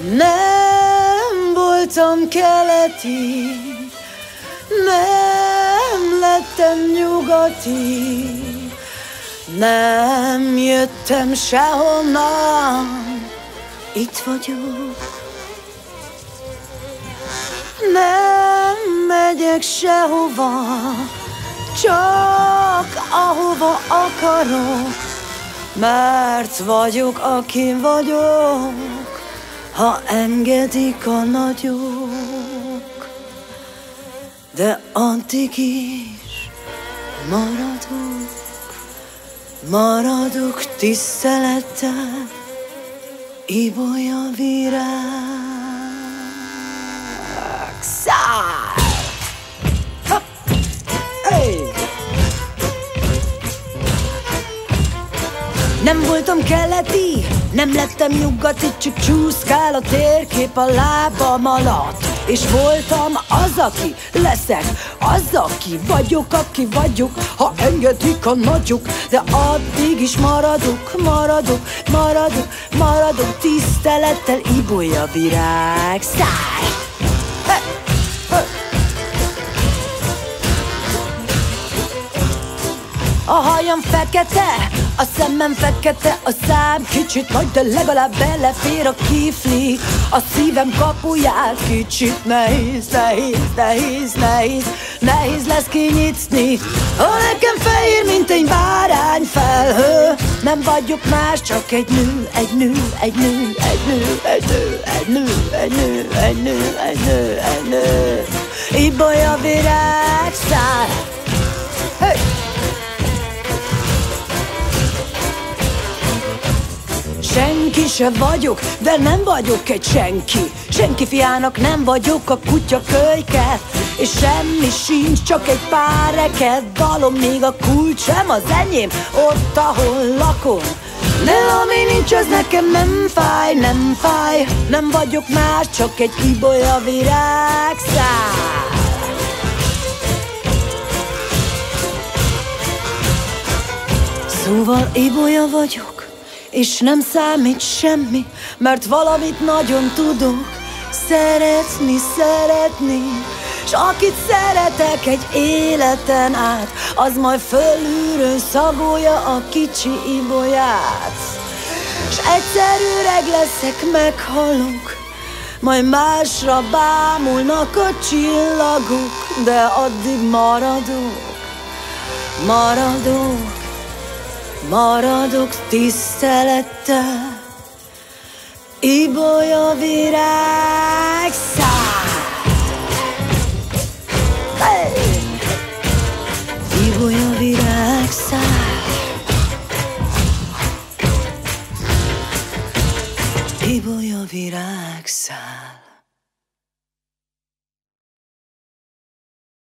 Nem voltam keleti, nem lettem nyugati, nem jöttem sehonnan, itt vagyok. Nem megyek sehova, csak ahova akarok, mert vagyok, aki vagyok, ha engedik a nagyok. De addig is maradok tisztelettel, ibolyavirág szár. Hey! Nem voltam keleti, nem lettem nyugati, csak csúszkál a térkép a lábam alatt. És voltam az, aki leszek, az, aki vagyok, ha engedik a nagyok. De addig is maradok tisztelettel, ibolyavirág szár. Hey! Hey! A hajam fekete, a szemem fekete, a szám kicsit nagy, de legalább belefér a kifli. A szívem kapuját kicsit nehéz lesz kinyitni. Nekem fehér, mint egy bárányfelhő. Nem vagyok más, csak egy nő. Ibolyavirág szár. Hey! Senki se vagyok, de nem vagyok egy senki. Senki fiának nem vagyok a kutya kölyke. És semmi sincs, csak egy pár reked dalom, még a kulcsem az enyém, ott ahol lakom. De ami nincs, az nekem nem fáj. Nem vagyok más, csak egy ibolyavirág szár. Szóval ibolya vagyok, és nem számít semmi, mert valamit nagyon tudok. Szeretni, s akit szeretek egy életen át, az majd fölülről szagolja a kicsi ibolyát. S egyszer öreg leszek, meghalok, majd másra bámulnak a csillagok. De addig maradok tisztelettel, ibolyavirág szár. Hey! Ibolyavirág szár. Ibolyavirág szár.